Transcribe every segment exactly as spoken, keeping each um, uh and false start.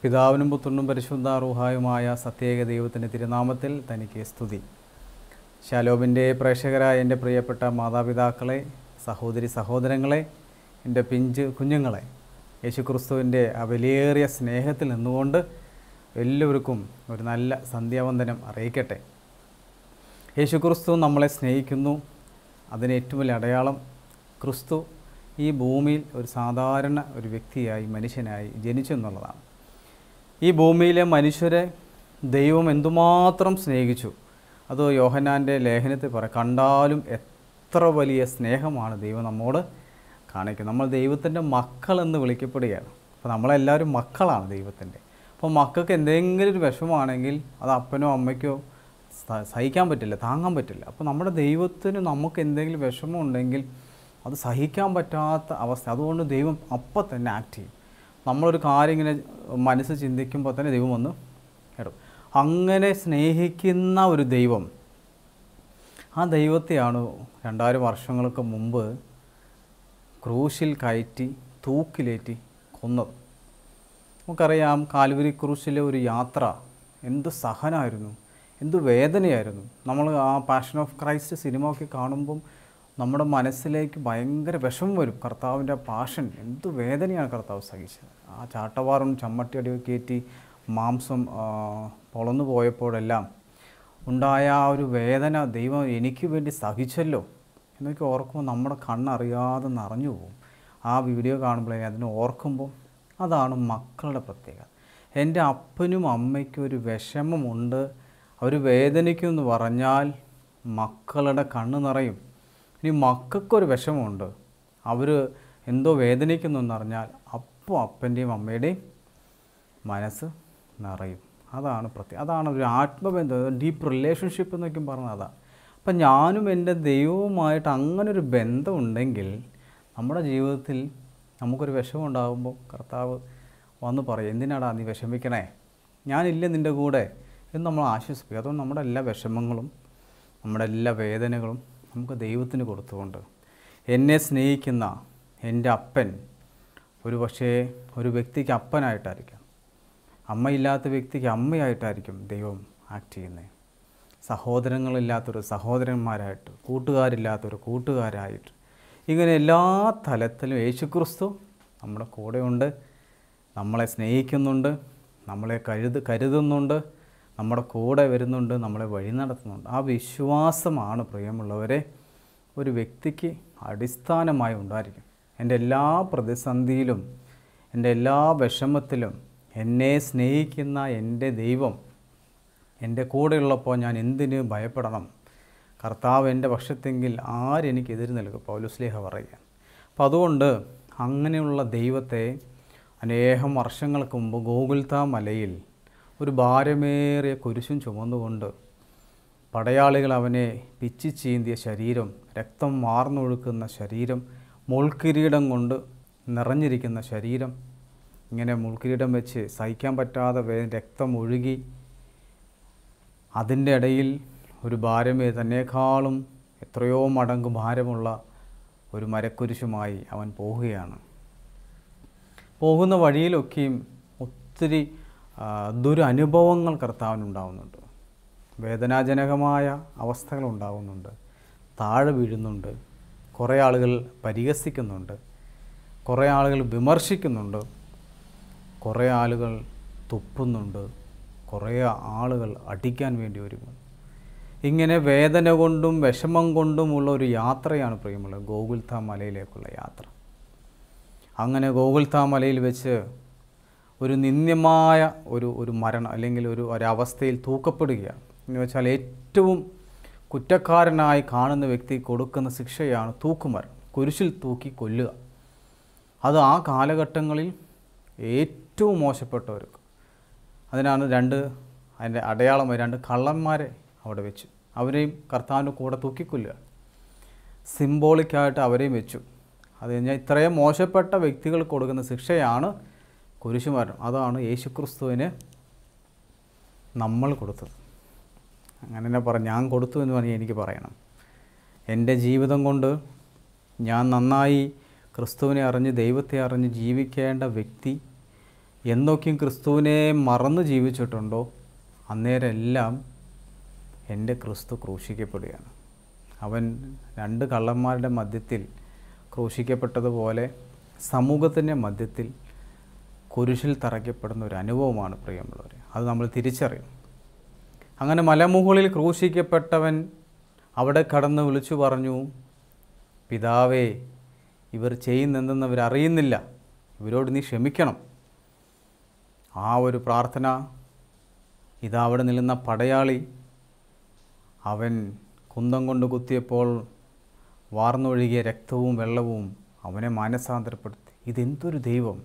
പിതാവിനും പുത്രനും പരിശുദ്ധ റൂഹായുമായ സത്യേക ദൈവത്തിൻ്റെ തിരുനാമത്തിൽ തനിക്ക് സ്തുതി. ശാലോമിൻ്റെ പ്രേക്ഷകരായ എൻ്റെ പ്രിയപ്പെട്ട മാതാപിതാക്കളെ, സഹോദരി സഹോദരങ്ങളെ, എൻ്റെ പിഞ്ച് കുഞ്ഞുങ്ങളെ, യേശുക്രിസ്തുവിൻ്റെ ആ വിലയേറിയ സ്നേഹത്തിൽ നിന്നുകൊണ്ട് എല്ലാവർക്കും ഒരു നല്ല സന്ധ്യാവന്ദനം അറിയിക്കട്ടെ. യേശുക്രിസ്തു നമ്മളെ സ്നേഹിക്കുന്നു. അതിന് ഏറ്റവും വലിയ അടയാളം ക്രിസ്തു ഈ ഭൂമിയിൽ ഒരു സാധാരണ ഒരു വ്യക്തിയായി, മനുഷ്യനായി ജനിച്ചു എന്നുള്ളതാണ്. ഈ ഭൂമിയിലെ മനുഷ്യരെ ദൈവം എന്തുമാത്രം സ്നേഹിച്ചു, അത് യോഹന്നാൻ്റെ ലേഖനത്തിൽ പറയാം. കണ്ടാലും എത്ര വലിയ സ്നേഹമാണ് ദൈവം നമ്മോട് കാണിക്കുന്നത്. നമ്മൾ ദൈവത്തിൻ്റെ മക്കളെന്ന് വിളിക്കപ്പെടുകയാണ്. അപ്പോൾ നമ്മളെല്ലാവരും മക്കളാണ് ദൈവത്തിൻ്റെ. അപ്പോൾ മക്കൾക്ക് എന്തെങ്കിലും ഒരു വിഷമമാണെങ്കിൽ അത് അപ്പനോ അമ്മയ്ക്കോ സഹിക്കാൻ പറ്റില്ല, താങ്ങാൻ പറ്റില്ല. അപ്പോൾ നമ്മുടെ ദൈവത്തിന് നമുക്ക് എന്തെങ്കിലും വിഷമം ഉണ്ടെങ്കിൽ അത് സഹിക്കാൻ പറ്റാത്ത അവസ്ഥ. അതുകൊണ്ട് ദൈവം അപ്പം തന്നെ ആക്ട് ചെയ്യും. നമ്മളൊരു കാര്യം ഇങ്ങനെ മനസ്സ് ചിന്തിക്കുമ്പോൾ തന്നെ ദൈവം വന്ന് ഇടും. അങ്ങനെ സ്നേഹിക്കുന്ന ഒരു ദൈവം, ആ ദൈവത്തെയാണ് രണ്ടായിരം വർഷങ്ങൾക്ക് മുമ്പ് ക്രൂശിൽ കയറ്റി തൂക്കിലേറ്റി കൊന്നത്. നമുക്കറിയാം, കാൽവരി ക്രൂശിലെ ഒരു യാത്ര എന്ത് സഹനമായിരുന്നു, എന്ത് വേദനയായിരുന്നു. നമ്മൾ ആ പാഷൻ ഓഫ് ക്രൈസ്റ്റ് സിനിമ ഒക്കെ കാണുമ്പം നമ്മുടെ മനസ്സിലേക്ക് ഭയങ്കര വിഷമം വരും. കർത്താവിൻ്റെ പാഷൻ, എന്ത് വേദനയാണ് കർത്താവ് സഹിച്ചത്. ആ ചാട്ടവാറും ചമ്മട്ടി അടി കയറ്റി മാംസം പൊളന്നു പോയപ്പോഴെല്ലാം ഉണ്ടായ ആ ഒരു വേദന ദൈവം എനിക്ക് വേണ്ടി സഹിച്ചല്ലോ എന്നൊക്കെ ഓർക്കുമ്പോൾ നമ്മുടെ കണ്ണറിയാതെ നിറഞ്ഞു പോകും. ആ വീഡിയോ കാണുമ്പോഴേ അതിനെ ഓർക്കുമ്പോൾ അതാണ് മക്കളുടെ പ്രത്യേകത. എൻ്റെ അപ്പനും അമ്മയ്ക്കും ഒരു വിഷമമുണ്ട്, അവർ വേദനിക്കുമെന്ന് പറഞ്ഞാൽ മക്കളുടെ കണ്ണ് നിറയും. ഇനി മക്കൾക്കൊരു വിഷമമുണ്ട്, അവർ എന്തോ വേദനിക്കുന്നു എന്നറിഞ്ഞാൽ അപ്പോൾ അപ്പൻ്റെയും അമ്മയുടെയും മനസ്സ് നിറയും. അതാണ് പ്രത്യേകം. അതാണ് ഒരു ആത്മബന്ധം, ഡീപ്പ് റിലേഷൻഷിപ്പ് എന്നൊക്കെ പറഞ്ഞത് അതാണ്. അപ്പം ഞാനും എൻ്റെ ദൈവവുമായിട്ട് അങ്ങനൊരു ബന്ധമുണ്ടെങ്കിൽ നമ്മുടെ ജീവിതത്തിൽ നമുക്കൊരു വിഷമം ഉണ്ടാകുമ്പോൾ കർത്താവ് വന്ന് പറയും, എന്തിനാടാ നീ വിഷമിക്കണേ, ഞാനില്ല നിൻ്റെ കൂടെ എന്ന് നമ്മൾ ആശ്വസിപ്പിക്കുക. അതുകൊണ്ട് നമ്മുടെ എല്ലാ വിഷമങ്ങളും, നമ്മുടെ എല്ലാ വേദനകളും നമുക്ക് ദൈവത്തിന് കൊടുത്തുകൊണ്ട്, എന്നെ സ്നേഹിക്കുന്ന എൻ്റെ അപ്പൻ ഒരു പക്ഷേ ഒരു വ്യക്തിക്ക് അപ്പനായിട്ടായിരിക്കും, അമ്മയില്ലാത്ത വ്യക്തിക്ക് അമ്മയായിട്ടായിരിക്കും ദൈവം ആക്ട് ചെയ്യുന്നത്. സഹോദരങ്ങളില്ലാത്തൊരു സഹോദരന്മാരായിട്ട്, കൂട്ടുകാരില്ലാത്തൊരു കൂട്ടുകാരായിട്ട്, ഇങ്ങനെ എല്ലാ തലത്തിലും യേശുക്രിസ്തു നമ്മുടെ കൂടെയുണ്ട്, നമ്മളെ സ്നേഹിക്കുന്നുണ്ട്, നമ്മളെ കരുത് കരുതുന്നുണ്ട്, നമ്മുടെ കൂടെ വരുന്നുണ്ട്, നമ്മളെ വഴി നടത്തുന്നുണ്ട്. ആ വിശ്വാസമാണ് പ്രിയമുള്ളവരെ ഒരു വ്യക്തിക്ക് അടിസ്ഥാനമായി ഉണ്ടായിരിക്കും. എൻ്റെ എല്ലാ പ്രതിസന്ധിയിലും, എൻ്റെ എല്ലാ വിഷമത്തിലും എന്നെ സ്നേഹിക്കുന്ന എൻ്റെ ദൈവം എൻ്റെ കൂടെയുള്ളപ്പോൾ ഞാൻ എന്തിന് ഭയപ്പെടണം? കർത്താവ് എൻ്റെ പക്ഷത്തെങ്കിൽ ആരെനിക്കെതിര് നൽകും? പൗലോസ്ലീഹ പറയുക. അപ്പോൾ അതുകൊണ്ട് അങ്ങനെയുള്ള ദൈവത്തെ അനേകം വർഷങ്ങൾക്ക് മുമ്പ് ഗോകുൽത്താ മലയിൽ ഒരു ഭാരമേറിയ കുരിശും ചുമന്നുകൊണ്ട് പടയാളികൾ അവനെ പിച്ചി ചീന്തിയ ശരീരം, രക്തം വാർന്നൊഴുക്കുന്ന ശരീരം, മുൾക്കിരീടം കൊണ്ട് നിറഞ്ഞിരിക്കുന്ന ശരീരം, ഇങ്ങനെ മുൾക്കിരീടം വെച്ച് സഹിക്കാൻ പറ്റാതെ വേ രക്തം ഒഴുകി അതിൻ്റെ ഇടയിൽ ഒരു ഭാരമേ തന്നേക്കാളും എത്രയോ മടങ്ങ് ഭാരമുള്ള ഒരു മരക്കുരിശുമായി അവൻ പോവുകയാണ്. പോകുന്ന വഴിയിലൊക്കെയും ഒത്തിരി ദുരനുഭവങ്ങൾ കർത്താവിനുണ്ടാവുന്നുണ്ട്. വേദനാജനകമായ അവസ്ഥകളുണ്ടാകുന്നുണ്ട്. താഴെ വീഴുന്നുണ്ട്, കുറേ ആളുകൾ പരിഹസിക്കുന്നുണ്ട്, കുറേ ആളുകൾ വിമർശിക്കുന്നുണ്ട്, കുറേ ആളുകൾ തുപ്പുന്നുണ്ട്, കുറേ ആളുകൾ അടിക്കാൻ വേണ്ടി ഒരുങ്ങും. ഇങ്ങനെ വേദന കൊണ്ടും വിഷമം കൊണ്ടുമുള്ള ഒരു യാത്രയാണ് പ്രിയമുള്ളത് ഗോകുൽത്താ മലയിലേക്കുള്ള യാത്ര. അങ്ങനെ ഗോകുൽത്താ മലയിൽ വെച്ച് ഒരു നിന്ദ്യമായ ഒരു ഒരു മരണം അല്ലെങ്കിൽ ഒരു ഒരവസ്ഥയിൽ തൂക്കപ്പെടുകയാണ്. എന്ന് വെച്ചാൽ ഏറ്റവും കുറ്റക്കാരനായി കാണുന്ന വ്യക്തി കൊടുക്കുന്ന ശിക്ഷയാണ് തൂക്കുമരം, കുരിശിൽ തൂക്കി കൊല്ലുക. അത് ആ കാലഘട്ടങ്ങളിൽ ഏറ്റവും മോശപ്പെട്ടവർക്ക്. അതിനാണ് രണ്ട് അതിൻ്റെ അടയാളമായി രണ്ട് കള്ളന്മാരെ അവിടെ വെച്ചു. അവരെയും കർത്താവിൻ്റെ കൂടെ തൂക്കിക്കൊല്ലുക, സിംബോളിക്കായിട്ട് അവരെയും വെച്ചു. അത് കഴിഞ്ഞാൽ ഇത്രയും മോശപ്പെട്ട വ്യക്തികൾ കൊടുക്കുന്ന ശിക്ഷയാണ് കുരിശുമരണം. അതാണ് യേശുക്രിസ്തുവിന് നമ്മൾ കൊടുത്തത്. അങ്ങനെ തന്നെ പറ ഞാൻ കൊടുത്തു എന്ന് പറഞ്ഞാൽ എനിക്ക് പറയണം. എൻ്റെ ജീവിതം കൊണ്ട് ഞാൻ നന്നായി ക്രിസ്തുവിനെ അറിഞ്ഞ് ദൈവത്തെ അറിഞ്ഞ് ജീവിക്കേണ്ട വ്യക്തി എന്നൊക്കെയും ക്രിസ്തുവിനെ മറന്ന് ജീവിച്ചിട്ടുണ്ടോ അന്നേരം എല്ലാം എൻ്റെ ക്രിസ്തു ക്രൂശിക്കപ്പെടുകയാണ്. അവൻ രണ്ട് കള്ളന്മാരുടെ മധ്യത്തിൽ ക്രൂശിക്കപ്പെട്ടതുപോലെ സമൂഹത്തിൻ്റെ മധ്യത്തിൽ കുരിശിൽ തറയ്ക്കപ്പെടുന്ന ഒരു അനുഭവമാണ് പ്രിയമുള്ളവർ. അത് നമ്മൾ തിരിച്ചറിയും. അങ്ങനെ മലമുകളിൽ ക്രൂശിക്കപ്പെട്ടവൻ അവിടെ കടന്ന് വിളിച്ചു പറഞ്ഞു, പിതാവേ, ഇവർ ചെയ്യുന്നെന്തെന്ന് അവരറിയുന്നില്ല, ഇവരോട് നീ ക്ഷമിക്കണം. ആ ഒരു പ്രാർത്ഥന ഇതാ അവിടെ നിൽക്കുന്ന പടയാളി അവൻ കുന്തം കൊണ്ട് കുത്തിയപ്പോൾ വാർന്നൊഴുകിയ രക്തവും വെള്ളവും അവനെ മാനസാന്തരപ്പെടുത്തി. ഇതെന്തൊരു ദൈവം!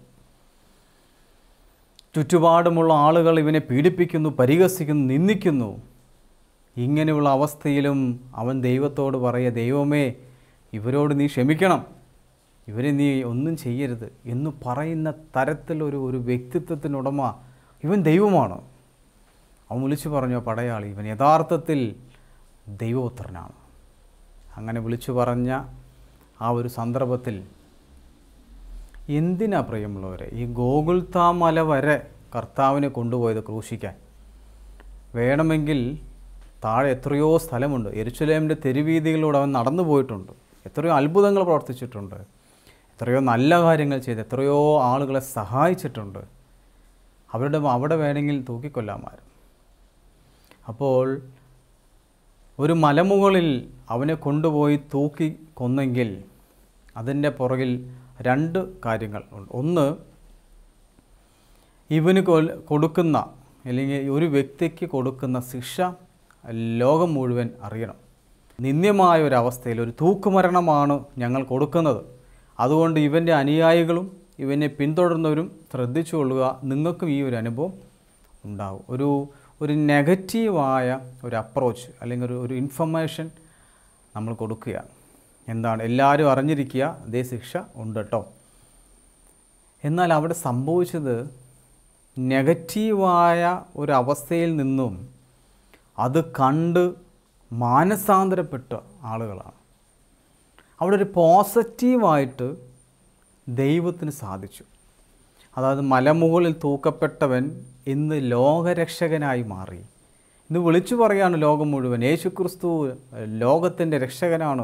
ചുറ്റുപാടുമുള്ള ആളുകൾ ഇവനെ പീഡിപ്പിക്കുന്നു, പരിഹസിക്കുന്നു, നിന്ദിക്കുന്നു. ഇങ്ങനെയുള്ള അവസ്ഥയിലും അവൻ ദൈവത്തോട് പറയുക, ദൈവമേ, ഇവരോട് നീ ക്ഷമിക്കണം, ഇവരെ നീ ഒന്നും ചെയ്യരുത് എന്ന് പറയുന്ന തരത്തിലൊരു ഒരു വ്യക്തിത്വത്തിനുടമ ഇവൻ ദൈവമാണ്. അവൻ വിളിച്ചു പറഞ്ഞു, പടയാളി, ഇവൻ യഥാർത്ഥത്തിൽ ദൈവപുത്രനാണ്. അങ്ങനെ വിളിച്ചു പറഞ്ഞ ആ ഒരു സന്ദർഭത്തിൽ എന്തിനാ പ്രിയമുള്ളവരെ ഈ ഗോകുൽത്താ മല വരെ കർത്താവിനെ കൊണ്ടുപോയത് ക്രൂശിക്കാൻ? വേണമെങ്കിൽ താഴെ എത്രയോ സ്ഥലമുണ്ട്. യെരുശലേമിൻ്റെ തെരുവീതികളിലൂടെ അവൻ നടന്നു പോയിട്ടുണ്ട്, എത്രയോ അത്ഭുതങ്ങൾ പ്രവർത്തിച്ചിട്ടുണ്ട്, എത്രയോ നല്ല കാര്യങ്ങൾ ചെയ്ത് എത്രയോ ആളുകളെ സഹായിച്ചിട്ടുണ്ട്. അവരുടെ അവിടെ വേണമെങ്കിൽ തൂക്കിക്കൊല്ലാമായിരുന്നു. അപ്പോൾ ഒരു മലമുകളിൽ അവനെ കൊണ്ടുപോയി തൂക്കി കൊന്നെങ്കിൽ അതിൻ്റെ പുറകിൽ രണ്ട് കാര്യങ്ങൾ ഉണ്ട്. ഒന്ന്, ഇവന് കൊടുക്കുന്ന അല്ലെങ്കിൽ ഒരു വ്യക്തിക്ക് കൊടുക്കുന്ന ശിക്ഷ ലോകം മുഴുവൻ അറിയണം. നിന്ദ്യമായ ഒരവസ്ഥയിൽ ഒരു തൂക്കുമരണമാണ് ഞങ്ങൾ കൊടുക്കുന്നത്, അതുകൊണ്ട് ഇവൻ്റെ അനുയായികളും ഇവനെ പിന്തുടർന്നവരും ശ്രദ്ധിച്ചുകൊള്ളുക, നിങ്ങൾക്കും ഈ ഒരു അനുഭവം ഉണ്ടാകും. ഒരു ഒരു നെഗറ്റീവായ ഒരു അപ്രോച്ച് അല്ലെങ്കിൽ ഒരു ഒരു ഇൻഫർമേഷൻ നമ്മൾ കൊടുക്കുക. എന്താണ്? എല്ലാവരും അറിഞ്ഞിരിക്കുക, അതേ ശിക്ഷ ഉണ്ട് കേട്ടോ. എന്നാൽ അവിടെ സംഭവിച്ചത് നെഗറ്റീവായ ഒരു അവസ്ഥയിൽ നിന്നും അത് കണ്ട് മാനസാന്തരപ്പെട്ട ആളുകളാണ്. അവിടെ ഒരു പോസിറ്റീവായിട്ട് ദൈവത്തിന് സാധിച്ചു. അതായത് മലമുകളിൽ തൂക്കപ്പെട്ടവൻ ഇന്ന് ലോകരക്ഷകനായി മാറി. ഇന്ന് വിളിച്ചു പറയാണ് ലോകം മുഴുവൻ, യേശുക്രിസ്തു ലോകത്തിൻ്റെ രക്ഷകനാണ്,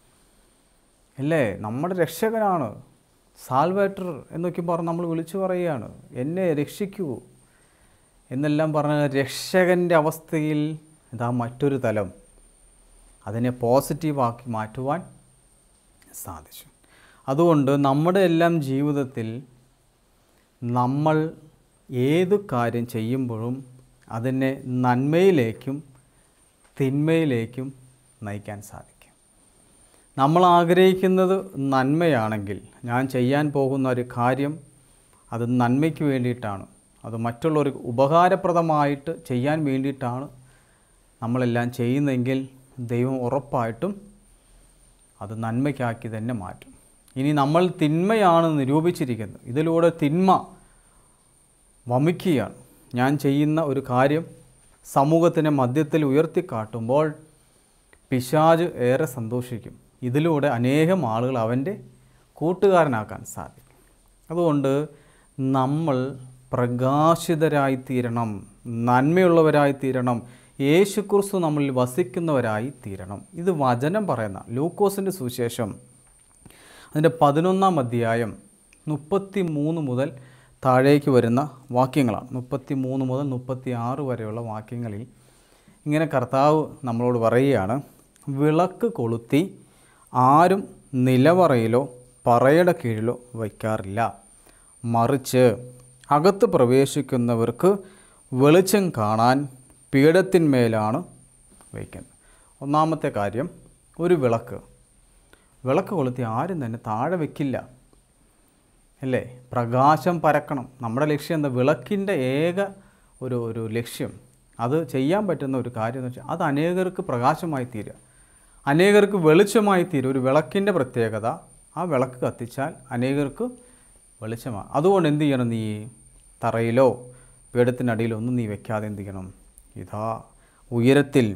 അല്ലേ, നമ്മുടെ രക്ഷകനാണ്, സാൽവേറ്റർ എന്നൊക്കെ പറഞ്ഞ് നമ്മൾ വിളിച്ചു പറയുകയാണ്, എന്നെ രക്ഷിക്കൂ എന്നെല്ലാം പറഞ്ഞ രക്ഷകൻ്റെ അവസ്ഥയിൽ ഇതാ മറ്റൊരു തലം, അതിനെ പോസിറ്റീവാക്കി മാറ്റുവാൻ സാധിച്ചു. അതുകൊണ്ട് നമ്മുടെ എല്ലാം ജീവിതത്തിൽ നമ്മൾ ഏതു കാര്യം ചെയ്യുമ്പോഴും അതിനെ നന്മയിലേക്കും തിന്മയിലേക്കും നയിക്കാൻ സാധിക്കും. നമ്മൾ ആഗ്രഹിക്കുന്നത് നന്മയാണെങ്കിൽ, ഞാൻ ചെയ്യാൻ പോകുന്ന ഒരു കാര്യം അത് നന്മയ്ക്ക് വേണ്ടിയിട്ടാണ്, അത് മറ്റുള്ളവർക്ക് ഉപകാരപ്രദമായിട്ട് ചെയ്യാൻ വേണ്ടിയിട്ടാണ് നമ്മളെല്ലാം ചെയ്യുന്നതെങ്കിൽ ദൈവം ഉറപ്പായിട്ടും അത് നന്മയ്ക്കാക്കി തന്നെ മാറ്റും. ഇനി നമ്മൾ തിന്മയാണ് നിരൂപിച്ചിരിക്കുന്നത്, ഇതിലൂടെ തിന്മ വമിക്കുകയാണ്. ഞാൻ ചെയ്യുന്ന ഒരു കാര്യം സമൂഹത്തിൻ്റെ മധ്യത്തിൽ ഉയർത്തിക്കാട്ടുമ്പോൾ പിശാച് ഏറെ സന്തോഷിക്കും. ഇതിലൂടെ അനേകം ആളുകൾ അവൻ്റെ കൂട്ടുകാരനാക്കാൻ സാധിക്കും. അതുകൊണ്ട് നമ്മൾ പ്രകാശിതരായിത്തീരണം, നന്മയുള്ളവരായിത്തീരണം, യേശുക്രിസ്തു നമ്മളിൽ വസിക്കുന്നവരായി തീരണം. ഇത് വചനം പറയുന്ന ലൂക്കോസിൻ്റെ സുവിശേഷം അതിൻ്റെ പതിനൊന്നാം അധ്യായം മുപ്പത്തി മൂന്ന് മുതൽ താഴേക്ക് വരുന്ന വാക്യങ്ങളാണ്. മുപ്പത്തി മൂന്ന് മുതൽ മുപ്പത്തി ആറ് വരെയുള്ള വാക്യങ്ങളിൽ ഇങ്ങനെ കർത്താവ് നമ്മളോട് പറയുകയാണ്, വിളക്ക് കൊളുത്തി ആരും നിലവറയിലോ പറയുടെ കീഴിലോ വയ്ക്കാറില്ല, മറിച്ച് അകത്ത് പ്രവേശിക്കുന്നവർക്ക് വെളിച്ചം കാണാൻ പീഠത്തിന്മേലാണ് വയ്ക്കുന്നത്. ഒന്നാമത്തെ കാര്യം, ഒരു വിളക്ക് വിളക്ക് കൊളുത്തി ആരും തന്നെ താഴെ വയ്ക്കില്ല, അല്ലേ? പ്രകാശം പരക്കണം. നമ്മുടെ ലക്ഷ്യം എന്താ? വിളക്കിൻ്റെ ഏക ഒരു ഒരു ലക്ഷ്യം, അത് ചെയ്യാൻ പറ്റുന്ന ഒരു കാര്യം എന്ന് വെച്ചാൽ അത് അനേകർക്ക് പ്രകാശമായി തീരുക, അനേകർക്ക് വെളിച്ചമായി തീരും. ഒരു വിളക്കിൻ്റെ പ്രത്യേകത, ആ വിളക്ക് കത്തിച്ചാൽ അനേകർക്ക് വെളിച്ചമാണ്. അതുകൊണ്ട് എന്ത് ചെയ്യണം? നീ തറയിലോ പീഠത്തിനടിയിലോ ഒന്നും നീ വെക്കാതെ എന്ത് ചെയ്യണം? ഇതാ ഉയരത്തിൽ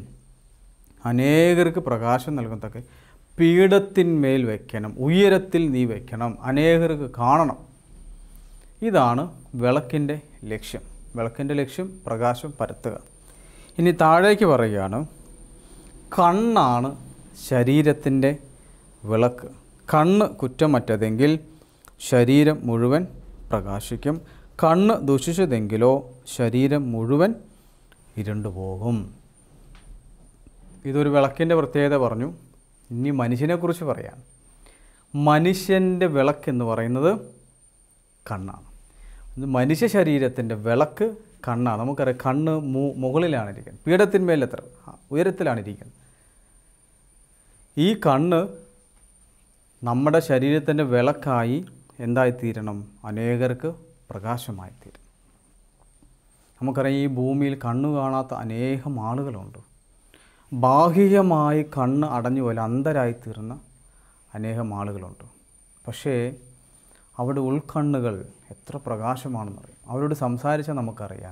അനേകർക്ക് പ്രകാശം നൽകുന്നതൊക്കെ പീഠത്തിന്മേൽ വയ്ക്കണം, ഉയരത്തിൽ നീ വയ്ക്കണം, അനേകർക്ക് കാണണം. ഇതാണ് വിളക്കിൻ്റെ ലക്ഷ്യം. വിളക്കിൻ്റെ ലക്ഷ്യം പ്രകാശം പരത്തുക. ഇനി താഴേക്ക് പറയുകയാണ്, കണ്ണാണ് ശരീരത്തിൻ്റെ വിളക്ക്. കണ്ണ് കുറ്റമറ്റതെങ്കിൽ ശരീരം മുഴുവൻ പ്രകാശിക്കും. കണ്ണ് ദുഷിച്ചതെങ്കിലോ ശരീരം മുഴുവൻ ഇരുണ്ടുപോകും. ഇതൊരു വിളക്കിൻ്റെ പ്രത്യേകത പറഞ്ഞു. ഇനി മനുഷ്യനെക്കുറിച്ച് പറയാം. മനുഷ്യൻ്റെ വിളക്കെന്ന് പറയുന്നത് കണ്ണാണ്. മനുഷ്യ ശരീരത്തിൻ്റെ വിളക്ക് കണ്ണാണ്. നമുക്കറിയാം, കണ്ണ് മു മുകളിലാണ് ഇരിക്കുന്നത്, പീഠത്തിന്മേൽ എത്ര ഉയരത്തിലാണ് ഇരിക്കുന്നത്. ഈ കണ്ണ് നമ്മുടെ ശരീരത്തിൻ്റെ വിളക്കായി എന്തായിത്തീരണം? അനേകർക്ക് പ്രകാശമായിത്തീരും. നമുക്കറിയാം, ഈ ഭൂമിയിൽ കണ്ണ് കാണാത്ത അനേകം ആളുകളുണ്ട്. ബാഹ്യമായി കണ്ണ് അടഞ്ഞു പോലെ അന്ധരായിത്തീർന്ന അനേകം ആളുകളുണ്ട്. പക്ഷേ അവിടെ ഉൾക്കണ്ണുകൾ എത്ര പ്രകാശമാണെന്ന് അറിയാം. അവരോട് സംസാരിച്ചാൽ നമുക്കറിയാം,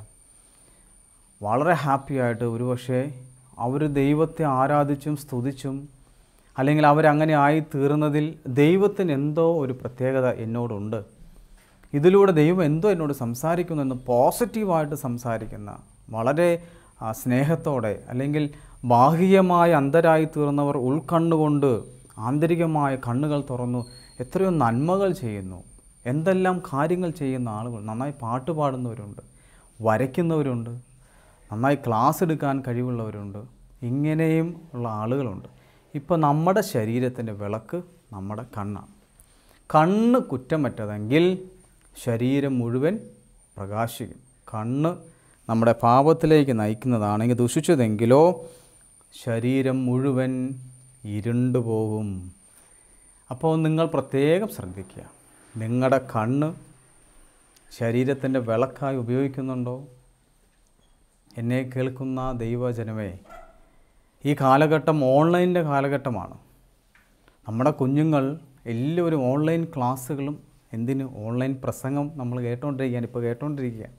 വളരെ ഹാപ്പിയായിട്ട്, ഒരുപക്ഷെ അവർ ദൈവത്തെ ആരാധിച്ചും സ്തുതിച്ചും, അല്ലെങ്കിൽ അവരങ്ങനെ ആയി തീർന്നതിൽ ദൈവത്തിന് എന്തോ ഒരു പ്രത്യേകത എന്നോടുണ്ട്, ഇതിലൂടെ ദൈവം എന്തോ എന്നോട് സംസാരിക്കുന്നെന്ന് പോസിറ്റീവായിട്ട് സംസാരിക്കുന്ന, വളരെ സ്നേഹത്തോടെ, അല്ലെങ്കിൽ ബാഹ്യമായ അന്ധരായി തീർന്നവർ ഉൾക്കണ്ണുകൊണ്ട് ആന്തരികമായ കണ്ണുകൾ തുറന്നു എത്രയോ നന്മകൾ ചെയ്യുന്നു, എന്തെല്ലാം കാര്യങ്ങൾ ചെയ്യുന്ന ആളുകൾ. നന്നായി പാട്ട് പാടുന്നവരുണ്ട്, വരയ്ക്കുന്നവരുണ്ട്, നന്നായി ക്ലാസ് എടുക്കാൻ കഴിവുള്ളവരുണ്ട്. ഇങ്ങനെയും ഉള്ള ആളുകളുണ്ട്. ഇപ്പോൾ നമ്മുടെ ശരീരത്തിൻ്റെ വിളക്ക് നമ്മുടെ കണ്ണാണ്. കണ്ണ് കുറ്റമറ്റതെങ്കിൽ ശരീരം മുഴുവൻ പ്രകാശിക്കും. കണ്ണ് നമ്മുടെ പാപത്തിലേക്ക് നയിക്കുന്നതാണെങ്കിൽ, ദുഷിച്ചതെങ്കിലോ ശരീരം മുഴുവൻ ഇരുണ്ടു പോകും. അപ്പോൾ നിങ്ങൾ പ്രത്യേകം ശ്രദ്ധിക്കുക, നിങ്ങളുടെ കണ്ണ് ശരീരത്തിൻ്റെ വിളക്കായി ഉപയോഗിക്കുന്നുണ്ടോ? എന്നെ കേൾക്കുന്ന ദൈവജനമേ, ഈ കാലഘട്ടം ഓൺലൈനിൻ്റെ കാലഘട്ടമാണ്. നമ്മുടെ കുഞ്ഞുങ്ങൾ എല്ലാവരും ഓൺലൈൻ ക്ലാസ്സുകളും, എന്തിന് ഓൺലൈൻ പ്രസംഗം നമ്മൾ കേട്ടുകൊണ്ടിരിക്കുകയാണ്, ഇപ്പോൾ കേട്ടുകൊണ്ടിരിക്കുക.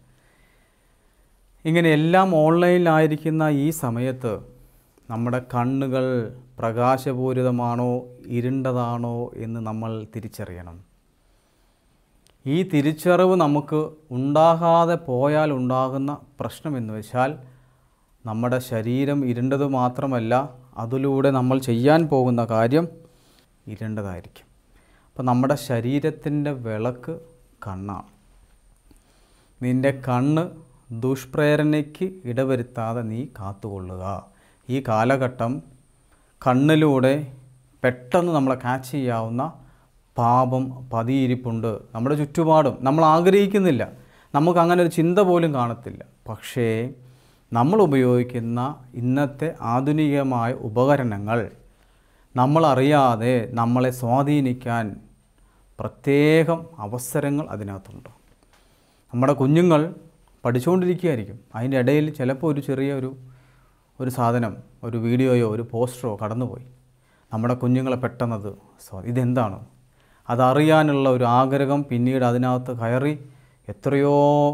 ഇങ്ങനെ എല്ലാം ഓൺലൈനിലായിരിക്കുന്ന ഈ സമയത്ത് നമ്മുടെ കണ്ണുകൾ പ്രകാശപൂരിതമാണോ ഇരുണ്ടതാണോ എന്ന് നമ്മൾ തിരിച്ചറിയണം. ഈ തിരിച്ചറിവ് നമുക്ക് ഉണ്ടാകാതെ പോയാൽ ഉണ്ടാകുന്ന പ്രശ്നം എന്ന് വെച്ചാൽ, നമ്മുടെ ശരീരം ഇരുണ്ടത് മാത്രമല്ല, അതിലൂടെ നമ്മൾ ചെയ്യാൻ പോകുന്ന കാര്യം ഇരുണ്ടതായിരിക്കും. അപ്പോൾ നമ്മുടെ ശരീരത്തിൻ്റെ വിളക്ക് കണ്ണാണ്. നിൻ്റെ കണ്ണ് ദുഷ്പ്രേരണയ്ക്ക് ഇടവരുത്താതെ നീ കാത്തുകൊള്ളുക. ഈ കാലഘട്ടം കണ്ണിലൂടെ പെട്ടെന്ന് നമ്മളെ ക്യാച്ച് ചെയ്യാവുന്ന പാപം പതിയിരിപ്പുണ്ട് നമ്മുടെ ചുറ്റുപാടും. നമ്മൾ ആഗ്രഹിക്കുന്നില്ല, നമുക്ക് അങ്ങനെ ഒരു ചിന്ത പോലും കാണത്തില്ല. പക്ഷേ നമ്മൾ ഉപയോഗിക്കുന്ന ഇന്നത്തെ ആധുനികമായ ഉപകരണങ്ങൾ നമ്മളറിയാതെ നമ്മളെ സ്വാധീനിക്കാൻ പ്രത്യേകം അവസരങ്ങൾ അതിനകത്തുണ്ട്. നമ്മുടെ കുഞ്ഞുങ്ങൾ പഠിച്ചുകൊണ്ടിരിക്കുകയായിരിക്കും, അതിൻ്റെ ഇടയിൽ ചിലപ്പോൾ ഒരു ചെറിയ ഒരു ഒരു സാധനം, ഒരു വീഡിയോയോ ഒരു പോസ്റ്ററോ കടന്നുപോയി. നമ്മുടെ കുഞ്ഞുങ്ങളെ പെട്ടെന്നത് ഇതെന്താണ് അതറിയാനുള്ള ഒരു ആഗ്രഹം, പിന്നീട് അതിനകത്ത് കയറി എത്രയോ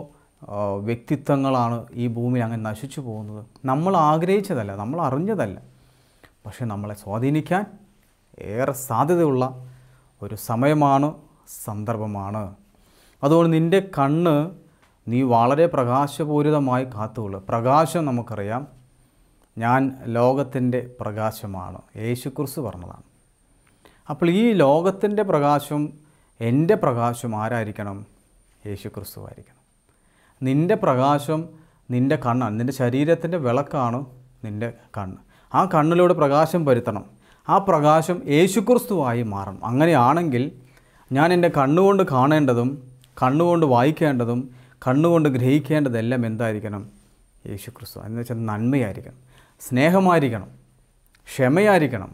വ്യക്തിത്വങ്ങളാണ് ഈ ഭൂമിയിൽ അങ്ങനെ നശിച്ചു പോകുന്നത്. നമ്മൾ ആഗ്രഹിച്ചതല്ല, നമ്മൾ അറിഞ്ഞതല്ല, പക്ഷെ നമ്മളെ സ്വാധീനിക്കാൻ ഏറെ സാധ്യതയുള്ള ഒരു സമയമാണ്, സന്ദർഭമാണ്. അതുകൊണ്ട് നിൻ്റെ കണ്ണ് നീ വളരെ പ്രകാശപൂരിതമായി കാത്തുകൊള്ളുക. പ്രകാശം നമുക്കറിയാം, ഞാൻ ലോകത്തിൻ്റെ പ്രകാശമാണ്, യേശുക്രിസ്തു പറഞ്ഞതാണ്. അപ്പോൾ ഈ ലോകത്തിൻ്റെ പ്രകാശം, എൻ്റെ പ്രകാശം ആരായിരിക്കണം? യേശുക്രിസ്തു ആയിരിക്കണം. നിൻ്റെ പ്രകാശം നിൻ്റെ കണ്ണാണ്, നിൻ്റെ ശരീരത്തിൻ്റെ വിളക്കാണ് നിൻ്റെ കണ്ണ്. ആ കണ്ണിലൂടെ പ്രകാശം വരുത്തണം. ആ പ്രകാശം യേശുക്രിസ്തുവായി മാറണം. അങ്ങനെയാണെങ്കിൽ ഞാൻ എൻ്റെ കണ്ണുകൊണ്ട് കാണേണ്ടതും കണ്ണുകൊണ്ട് വായിക്കേണ്ടതും കണ്ണുകൊണ്ട് ഗ്രഹിക്കേണ്ടതെല്ലാം എന്തായിരിക്കണം? യേശുക്രിസ്തു. എന്ന് വെച്ചാൽ നന്മയായിരിക്കണം, സ്നേഹമായിരിക്കണം, ക്ഷമയായിരിക്കണം,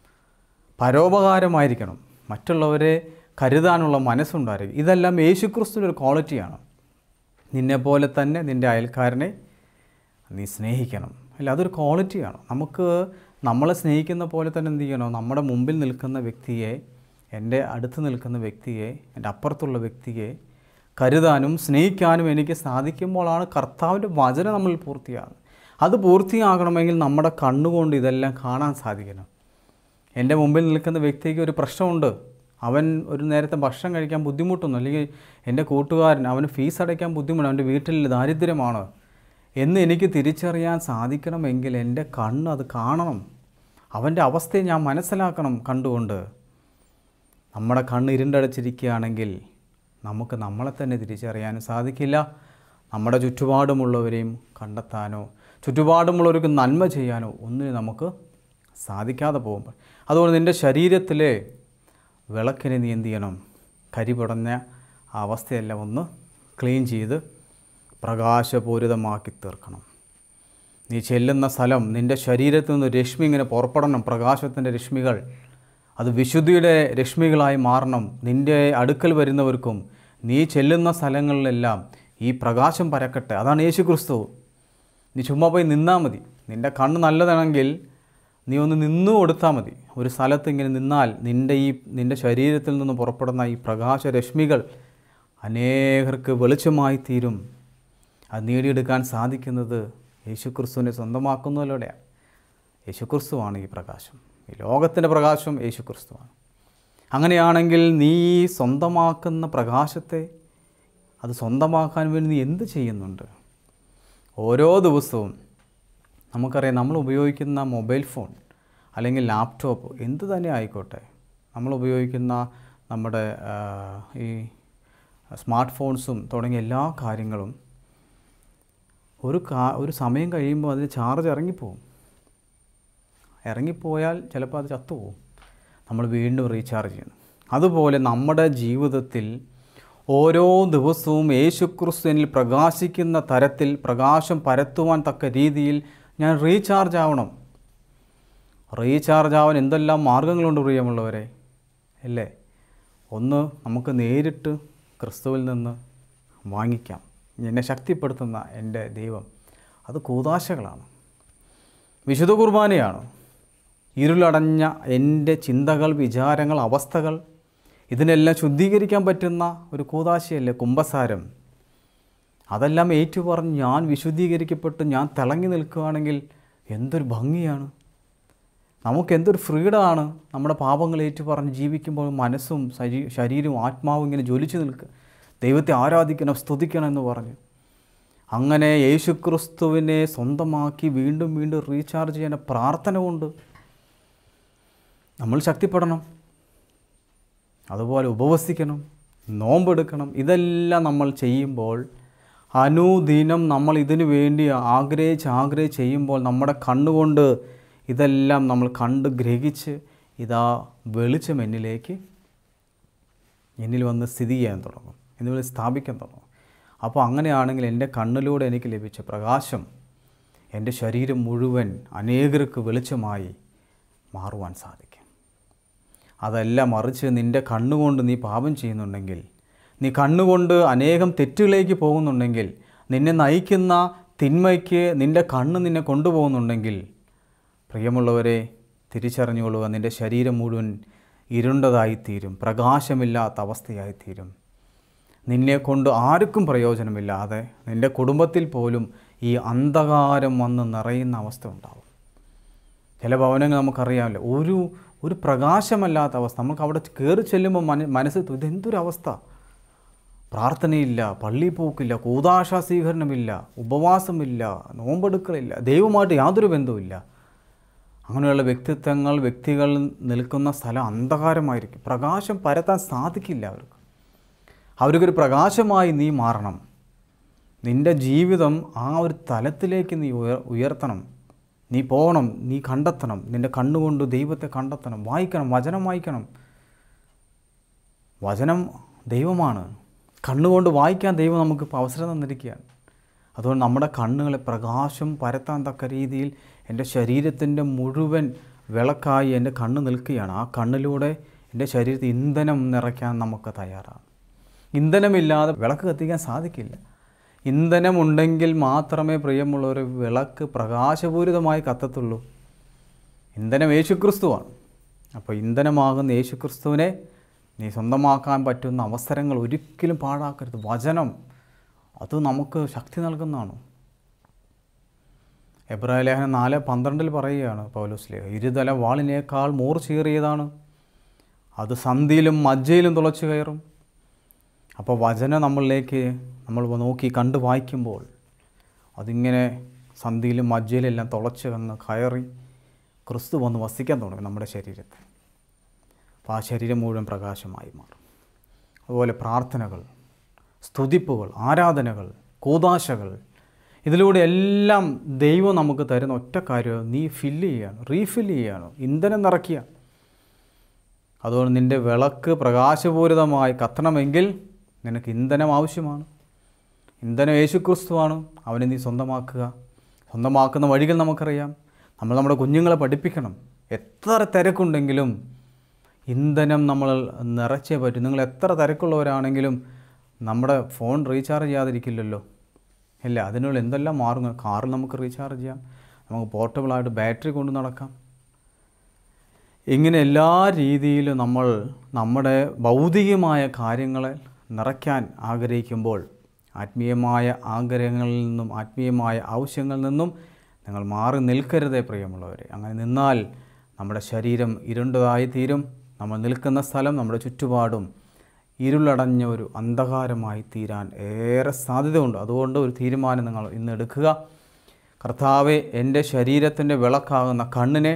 പരോപകാരമായിരിക്കണം, മറ്റുള്ളവരെ കരുതാനുള്ള മനസ്സുണ്ടായിരിക്കും. ഇതെല്ലാം യേശുക്രിസ്തുവിൻ്റെ ഒരു ക്വാളിറ്റിയാണ്. നിന്നെപ്പോലെ തന്നെ നിൻ്റെ അയൽക്കാരനെ നീ സ്നേഹിക്കണം. അല്ല, അതൊരു ക്വാളിറ്റിയാണ്. നമുക്ക് നമ്മളെ സ്നേഹിക്കുന്ന പോലെ തന്നെ എന്ത് ചെയ്യണോ? നമ്മുടെ മുമ്പിൽ നിൽക്കുന്ന വ്യക്തിയെ, എൻ്റെ അടുത്ത് നിൽക്കുന്ന വ്യക്തിയെ, എൻ്റെ അപ്പുറത്തുള്ള വ്യക്തിയെ കരുതാനും സ്നേഹിക്കാനും എനിക്ക് സാധിക്കുമ്പോഴാണ് കർത്താവിൻ്റെ വചനം നമ്മൾ പൂർത്തിയാകുന്നത്. അത് പൂർത്തിയാകണമെങ്കിൽ നമ്മുടെ കണ്ണുകൊണ്ട് ഇതെല്ലാം കാണാൻ സാധിക്കണം. എൻ്റെ മുമ്പിൽ നിൽക്കുന്ന വ്യക്തിക്ക് ഒരു പ്രശ്നമുണ്ട്, അവൻ ഒരു നേരത്തെ ഭക്ഷണം കഴിക്കാൻ ബുദ്ധിമുട്ടൊന്നും, അല്ലെങ്കിൽ എൻ്റെ കൂട്ടുകാരൻ അവന് ഫീസ് അടയ്ക്കാൻ ബുദ്ധിമുട്ട്, അവൻ്റെ വീട്ടിൽ ദാരിദ്ര്യമാണ് എന്ന് എനിക്ക് തിരിച്ചറിയാൻ സാധിക്കണമെങ്കിൽ എൻ്റെ കണ്ണ് അത് കാണണം. അവൻ്റെ അവസ്ഥയെ ഞാൻ മനസ്സിലാക്കണം കണ്ടുകൊണ്ട്. നമ്മുടെ കണ്ണ് ഇരുണ്ടടച്ചിരിക്കുകയാണെങ്കിൽ നമുക്ക് നമ്മളെ തന്നെ തിരിച്ചറിയാനും സാധിക്കില്ല, നമ്മുടെ ചുറ്റുപാടുമുള്ളവരെയും കണ്ടെത്താനോ ചുറ്റുപാടുമുള്ളവർക്ക് നന്മ ചെയ്യാനോ ഒന്നിനും നമുക്ക് സാധിക്കാതെ പോകുമ്പോൾ. അതുകൊണ്ട് നിൻ്റെ ശരീരത്തിലെ വിളക്കിനെ നീ എന്ത് ചെയ്യണം? കരിപടഞ്ഞ ആ അവസ്ഥയെല്ലാം ഒന്ന് ക്ലീൻ ചെയ്ത് പ്രകാശപൂരിതമാക്കി തീർക്കണം. നീ ചെല്ലുന്ന സ്ഥലം, നിൻ്റെ ശരീരത്തിൽ നിന്ന് രശ്മി ഇങ്ങനെ പുറപ്പെടണം, പ്രകാശത്തിൻ്റെ രശ്മികൾ. അത് വിശുദ്ധിയുടെ രശ്മികളായി മാറണം. നിൻ്റെ അടുക്കൽ വരുന്നവർക്കും നീ ചെല്ലുന്ന സ്ഥലങ്ങളിലെല്ലാം ഈ പ്രകാശം പരക്കട്ടെ. അതാണ് യേശു ക്രിസ്തു. നീ ചുമ്മാ പോയി നിന്നാൽ മതി. നിൻ്റെ കണ്ണ് നല്ലതാണെങ്കിൽ നീ ഒന്ന് നിന്നു കൊടുത്താൽ മതി. ഒരു സ്ഥലത്ത് ഇങ്ങനെ നിന്നാൽ നിൻ്റെ ഈ നിൻ്റെ ശരീരത്തിൽ നിന്ന് പുറപ്പെടുന്ന ഈ പ്രകാശരശ്മികൾ അനേകർക്ക് വെളിച്ചമായി തീരും. അത് നേടിയെടുക്കാൻ സാധിക്കുന്നത് യേശുക്രിസ്തുവിനെ സ്വന്തമാക്കുന്നതിലൂടെയാണ്. യേശുക്രിസ്തുവാണ് ഈ പ്രകാശം, ഈ ലോകത്തിൻ്റെ പ്രകാശം യേശുക്രിസ്തുവാണ്. അങ്ങനെയാണെങ്കിൽ നീ സ്വന്തമാക്കുന്ന പ്രകാശത്തെ അത് സ്വന്തമാക്കാൻ വേണ്ടി നീ എന്ത് ചെയ്യുന്നുണ്ട്? ഓരോ ദിവസവും നമുക്കറിയാം, നമ്മൾ ഉപയോഗിക്കുന്ന മൊബൈൽ ഫോൺ അല്ലെങ്കിൽ ലാപ്ടോപ്പ് എന്ത് തന്നെ ആയിക്കോട്ടെ, നമ്മൾ ഉപയോഗിക്കുന്ന നമ്മുടെ ഈ സ്മാർട്ട് ഫോൺസും തുടങ്ങിയ എല്ലാ കാര്യങ്ങളും ഒരു കാ ഒരു സമയം കഴിയുമ്പോൾ അതിന് ചാർജ് ഇറങ്ങിപ്പോവും. ഇറങ്ങിപ്പോയാൽ ചിലപ്പോൾ അത് ചത്തുപോകും. നമ്മൾ വീണ്ടും റീചാർജ് ചെയ്യണം. അതുപോലെ നമ്മുടെ ജീവിതത്തിൽ ഓരോ ദിവസവും യേശുക്രിസ്തുവിൽ പ്രകാശിക്കുന്ന തരത്തിൽ പ്രകാശം പരത്തുവാൻ തക്ക രീതിയിൽ ഞാൻ റീചാർജ് ആവണം. റീചാർജ് ആവാൻ എന്തെല്ലാം മാർഗങ്ങളുണ്ട് പ്രിയമുള്ളവരെ, അല്ലേ? ഒന്ന്, നമുക്ക് നേരിട്ട് ക്രിസ്തുവിൽ നിന്ന് വാങ്ങിക്കാം. എന്നെ ശക്തിപ്പെടുത്തുന്ന എൻ്റെ ദൈവം, അത് കൂദാശകളാണ്, വിശുദ്ധ കുർബാനയാണ്. ഇരുളടഞ്ഞ എൻ്റെ ചിന്തകൾ, വിചാരങ്ങൾ, അവസ്ഥകൾ, ഇതിനെല്ലാം ശുദ്ധീകരിക്കാൻ പറ്റുന്ന ഒരു കൂദാശയല്ലേ കുമ്പസാരം. അതെല്ലാം ഏറ്റുപറഞ്ഞ് ഞാൻ വിശുദ്ധീകരിക്കപ്പെട്ട് ഞാൻ തിളങ്ങി നിൽക്കുകയാണെങ്കിൽ എന്തൊരു ഭംഗിയാണ്, നമുക്കെന്തൊരു ഫ്രീഡമാണ്. നമ്മുടെ പാപങ്ങൾ ഏറ്റുപറഞ്ഞ് ജീവിക്കുമ്പോൾ മനസ്സും ശരീ ശരീരവും ആത്മാവും ഇങ്ങനെ ജ്വലിച്ചു നിൽക്കുക, ദൈവത്തെ ആരാധിക്കണം, സ്തുതിക്കണം എന്ന് പറഞ്ഞ്. അങ്ങനെ യേശുക്രിസ്തുവിനെ സ്വന്തമാക്കി വീണ്ടും വീണ്ടും റീചാർജ് ചെയ്യുന്ന പ്രാർത്ഥന കൊണ്ട് നമ്മൾ ശക്തിപ്പെടണം. അതുപോലെ ഉപവസിക്കണം, നോമ്പെടുക്കണം. ഇതെല്ലാം നമ്മൾ ചെയ്യുമ്പോൾ അനുദിനം നമ്മൾ ഇതിനു വേണ്ടി ആഗ്രഹിച്ച് ആഗ്രഹിച്ച് ചെയ്യുമ്പോൾ നമ്മുടെ കണ്ണുകൊണ്ട് ഇതെല്ലാം നമ്മൾ കണ്ട് ഗ്രഹിച്ച് ഇതാ വെളിച്ചം എന്നിലേക്ക് എന്നിൽ വന്ന് സ്ഥിതി ചെയ്യാൻ തുടങ്ങും, എന്നിൽ സ്ഥാപിക്കാൻ തുടങ്ങും. അപ്പോൾ അങ്ങനെയാണെങ്കിൽ എൻ്റെ കണ്ണിലൂടെ എനിക്ക് ലഭിച്ച പ്രകാശം എൻ്റെ ശരീരം മുഴുവൻ അനേകർക്ക് വെളിച്ചമായി മാറുവാൻ സാധിക്കും. അതെല്ലാം മറിച്ച് നിൻ്റെ കണ്ണുകൊണ്ട് നീ പാപം ചെയ്യുന്നുണ്ടെങ്കിൽ, നീ കണ്ണുകൊണ്ട് അനേകം തെറ്റുകളിലേക്ക് പോകുന്നുണ്ടെങ്കിൽ, നിന്നെ നയിക്കുന്ന തിന്മയ്ക്ക് നിൻ്റെ കണ്ണ് നിന്നെ കൊണ്ടുപോകുന്നുണ്ടെങ്കിൽ, പ്രിയമുള്ളവരെ തിരിച്ചറിഞ്ഞുകൊള്ളുക, നിൻ്റെ ശരീരം മുഴുവൻ ഇരുണ്ടതായിത്തീരും, പ്രകാശമില്ലാത്ത അവസ്ഥയായിത്തീരും. നിന്നെ കൊണ്ട് ആർക്കും പ്രയോജനമില്ലാതെ നിൻ്റെ കുടുംബത്തിൽ പോലും ഈ അന്ധകാരം വന്ന് നിറയുന്ന അവസ്ഥ ഉണ്ടാവും. ചില ഭവനങ്ങൾ നമുക്കറിയാമല്ലോ, ഒരു ഒരു പ്രകാശമല്ലാത്ത അവസ്ഥ. നമുക്ക് അവിടെ കയറി ചെല്ലുമ്പോൾ മന മനസ്സിൽ ഇതെന്തൊരവസ്ഥ, പ്രാർത്ഥനയില്ല, പള്ളിയിൽ പോക്കില്ല, കൂദാശ സ്വീകരണമില്ല, ഉപവാസമില്ല, നോമ്പെടുക്കലില്ല, ദൈവമായിട്ട് യാതൊരു ബന്ധവുമില്ല. അങ്ങനെയുള്ള വ്യക്തിത്വങ്ങൾ, വ്യക്തികൾ നിൽക്കുന്ന സ്ഥലം അന്ധകാരമായിരിക്കും. പ്രകാശം പരത്താൻ സാധിക്കില്ല അവർക്ക്. അവർക്കൊരു പ്രകാശമായി നീ മാറണം. നിൻ്റെ ജീവിതം ആ ഒരു തലത്തിലേക്ക് നീ ഉയർ ഉയർത്തണം നീ പോകണം, നീ കണ്ടെത്തണം. നിൻ്റെ കണ്ണുകൊണ്ട് ദൈവത്തെ കണ്ടെത്തണം, വായിക്കണം, വചനം വായിക്കണം. വചനം ദൈവമാണ്. കണ്ണുകൊണ്ട് വായിക്കാൻ ദൈവം നമുക്കിപ്പോൾ അവസരം തന്നിരിക്കുകയാണ്. അതുകൊണ്ട് നമ്മുടെ കണ്ണുകളെ പ്രകാശം പരത്താൻ തക്ക രീതിയിൽ എൻ്റെ ശരീരത്തിൻ്റെ മുഴുവൻ വിളക്കായി എൻ്റെ കണ്ണ് നിൽക്കുകയാണ്. ആ കണ്ണിലൂടെ എൻ്റെ ശരീരത്തിൽ ഇന്ധനം നിറയ്ക്കാൻ നമുക്ക് തയ്യാറാണ്. ഇന്ധനമില്ലാതെ വിളക്ക് കത്തിക്കാൻ സാധിക്കില്ല. ഇന്ധനമുണ്ടെങ്കിൽ മാത്രമേ പ്രിയമുള്ളവർ വിളക്ക് പ്രകാശപൂരിതമായി കത്തത്തുള്ളൂ. ഇന്ധനം യേശുക്രിസ്തുവാണ്. അപ്പോൾ ഇന്ധനമാകുന്ന യേശുക്രിസ്തുവിനെ നീ സ്വന്തമാക്കാൻ പറ്റുന്ന അവസരങ്ങൾ ഒരിക്കലും പാഴാക്കരുത്. വചനം അത് നമുക്ക് ശക്തി നൽകുന്നതാണ്. എബ്രായ ലേഖനം നാല് പന്ത്രണ്ടിൽ പറയുകയാണ് പൗലോസ് ലേഖ, ഇരുതല വാളിനേക്കാൾ മൂർച്ചയേറിയതാണ് അത് സന്ധിയിലും മജ്ജയിലും തുളച്ചു കയറും. അപ്പോൾ വചനം നമ്മളിലേക്ക് നമ്മൾ നോക്കി കണ്ട് വായിക്കുമ്പോൾ അതിങ്ങനെ സന്ധിയിലും മജ്ജയിലും എല്ലാം തുളച്ച് അങ്ങ് കയറി ക്രിസ്തു വന്ന് വസിക്കാൻ തുടങ്ങും നമ്മുടെ ശരീരത്തിൽ. അപ്പോൾ ആ ശരീരം മുഴുവൻ പ്രകാശമായി മാറും. അതുപോലെ പ്രാർത്ഥനകൾ, സ്തുതിപ്പുകൾ, ആരാധനകൾ, കൂദാശകൾ, ഇതിലൂടെ എല്ലാം ദൈവം നമുക്ക് തരുന്ന ഒറ്റ കാര്യം, നീ ഫില്ല് ചെയ്യാണ്, റീഫില്ല് ചെയ്യാണ്, ഇന്ധനം നിറയ്ക്കുക. അതുകൊണ്ട് നിൻ്റെ വിളക്ക് പ്രകാശപൂരിതമായി കത്തണമെങ്കിൽ നിനക്ക് ഇന്ധനം ആവശ്യമാണ്. ഇന്ധനം യേശുക്രിസ്തുവാണ്. അവനെ നീ സ്വന്തമാക്കുക. സ്വന്തമാക്കുന്ന വഴികൾ നമുക്കറിയാം. നമ്മൾ നമ്മുടെ കുഞ്ഞുങ്ങളെ പഠിപ്പിക്കണം. എത്ര തിരക്കുണ്ടെങ്കിലും ഇന്ധനം നമ്മൾ നിറച്ചേ പറ്റും. നിങ്ങൾ എത്ര തിരക്കുള്ളവരാണെങ്കിലും നമ്മുടെ ഫോൺ റീചാർജ് ചെയ്യാതിരിക്കില്ലല്ലോ. ഇല്ല, അതിനുള്ള എന്തെല്ലാം മാർഗം. കാറിൽ നമുക്ക് റീചാർജ് ചെയ്യാം, നമുക്ക് പോർട്ടബിളായിട്ട് ബാറ്ററി കൊണ്ട് നടക്കാം. ഇങ്ങനെ എല്ലാ രീതിയിലും നമ്മൾ നമ്മുടെ ഭൗതികമായ കാര്യങ്ങളെ നിറയ്ക്കാൻ ആഗ്രഹിക്കുമ്പോൾ ആത്മീയമായ ആഗ്രഹങ്ങളിൽ നിന്നും ആത്മീയമായ ആവശ്യങ്ങളിൽ നിന്നും നിങ്ങൾ മാറി നിൽക്കരുതേ പ്രിയമുള്ളവരെ. അങ്ങനെ നിന്നാൽ നമ്മുടെ ശരീരം ഇരുണ്ടതായി തീരും. നമ്മൾ നിൽക്കുന്ന സ്ഥലം, നമ്മുടെ ചുറ്റുപാടും ഇരുളടഞ്ഞ ഒരു അന്ധകാരമായി തീരാൻ ഏറെ സാധ്യതയുണ്ട്. അതുകൊണ്ട് ഒരു തീരുമാനം നിങ്ങൾ ഇന്ന് എടുക്കുക. കർത്താവെ, എൻ്റെ ശരീരത്തിൻ്റെ വിളക്കാകുന്ന കണ്ണിനെ,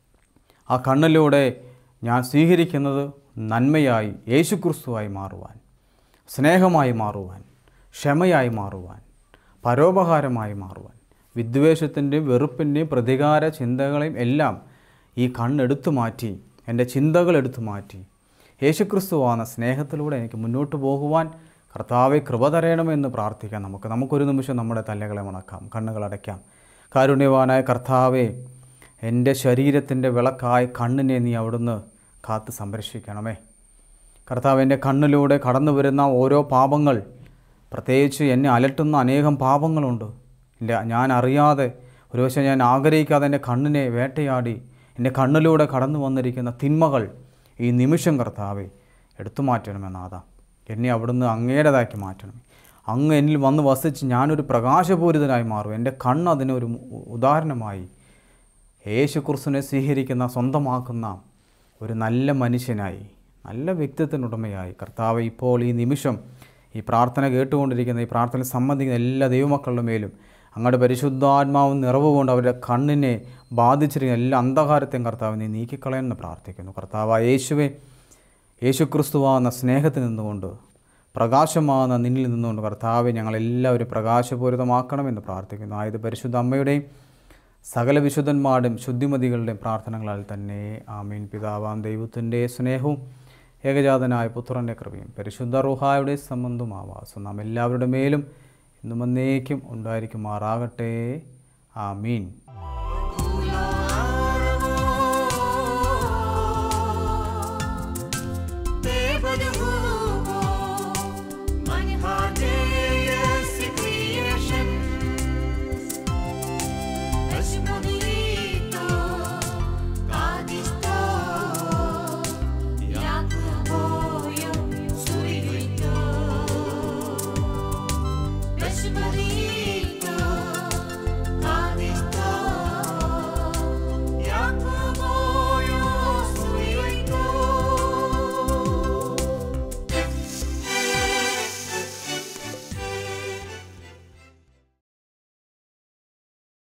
ആ കണ്ണിലൂടെ ഞാൻ സ്വീകരിക്കുന്നത് നന്മയായി യേശുക്രിസ്തുവായി മാറുവാൻ, സ്നേഹമായി മാറുവാൻ, ക്ഷമയായി മാറുവാൻ, പരോപകാരമായി മാറുവാൻ, വിദ്വേഷത്തിൻ്റെയും വെറുപ്പിൻ്റെയും പ്രതികാര ചിന്തകളെയും എല്ലാം ഈ കണ്ണെടുത്തു മാറ്റി, എൻ്റെ ചിന്തകൾ എടുത്തു മാറ്റി യേശുക്രിസ്തുവാണ് സ്നേഹത്തിലൂടെ എനിക്ക് മുന്നോട്ട് പോകുവാൻ കർത്താവെ കൃപ തരയണമെന്ന് പ്രാർത്ഥിക്കാം. നമുക്ക് നമുക്കൊരു നിമിഷം നമ്മുടെ തലകളെ ഉണക്കാം, കണ്ണുകളടയ്ക്കാം. കാരുണ്യവാനായ കർത്താവെ, എൻ്റെ ശരീരത്തിൻ്റെ വിളക്കായ കണ്ണിനെ നീ അവിടുന്ന് കാത്ത് സംരക്ഷിക്കണമേ. കർത്താവ്, എൻ്റെ കണ്ണിലൂടെ കടന്നു വരുന്ന ഓരോ പാപങ്ങൾ, പ്രത്യേകിച്ച് എന്നെ അലട്ടുന്ന അനേകം പാപങ്ങളുണ്ട്. എൻ്റെ ഞാൻ അറിയാതെ, ഒരു വശം ഞാൻ ആഗ്രഹിക്കാതെ എൻ്റെ കണ്ണിനെ വേട്ടയാടി എൻ്റെ കണ്ണിലൂടെ കടന്നു വന്നിരിക്കുന്ന തിന്മകൾ ഈ നിമിഷം കർത്താവെ എടുത്തു മാറ്റണമെന്നാഥാ. എന്നെ അവിടുന്ന് അങ്ങയുടേതാക്കി മാറ്റണമേ. അങ്ങ് എന്നിൽ വന്ന് വസിച്ച് ഞാനൊരു പ്രകാശപൂരിതനായി മാറും. എൻ്റെ കണ്ണ് അതിനൊരു ഉദാഹരണമായി യേശുക്രിസ്തുവിനെ സ്വീകരിക്കുന്ന, സ്വന്തമാക്കുന്ന ഒരു നല്ല മനുഷ്യനായി, നല്ല വ്യക്തിത്വത്തിനുടമയായി കർത്താവ് ഇപ്പോൾ ഈ നിമിഷം ഈ പ്രാർത്ഥന കേട്ടുകൊണ്ടിരിക്കുന്ന, ഈ പ്രാർത്ഥന സംബന്ധിക്കുന്ന എല്ലാ ദൈവമക്കളുടെ മേലും അങ്ങയുടെ പരിശുദ്ധാത്മാവും നിറവുകൊണ്ട് അവരുടെ കണ്ണിനെ ബാധിച്ചിരിക്കുന്ന എല്ലാ അന്ധകാരത്തെയും കർത്താവ് നീ നീക്കിക്കളയെന്ന് പ്രാർത്ഥിക്കുന്നു. കർത്താവായ യേശുവെ, യേശുക്രിസ്തുവാകുന്ന സ്നേഹത്തിൽ നിന്നുകൊണ്ട്, പ്രകാശമാകുന്ന നിന്നിൽ നിന്നുകൊണ്ട് കർത്താവെ ഞങ്ങളെല്ലാവരും പ്രകാശപൂരിതമാക്കണമെന്ന് പ്രാർത്ഥിക്കുന്നു. ആയത് പരിശുദ്ധ അമ്മയുടെയും സകല വിശുദ്ധന്മാരുടെയും ശുദ്ധിമതികളുടെയും പ്രാർത്ഥനകളാൽ തന്നെ ആമീൻ. പിതാവാം ദൈവത്തിൻ്റെ സ്നേഹവും ഏകജാതനായ പുത്രൻ്റെ കൃപയും പരിശുദ്ധ റൂഹായുടെ സംബന്ധവും ആവാസം നാം എല്ലാവരുടെ മേലും ഇന്നും എന്നേക്കും ഉണ്ടായിരിക്കുമാറാകട്ടെ. ആമീൻ.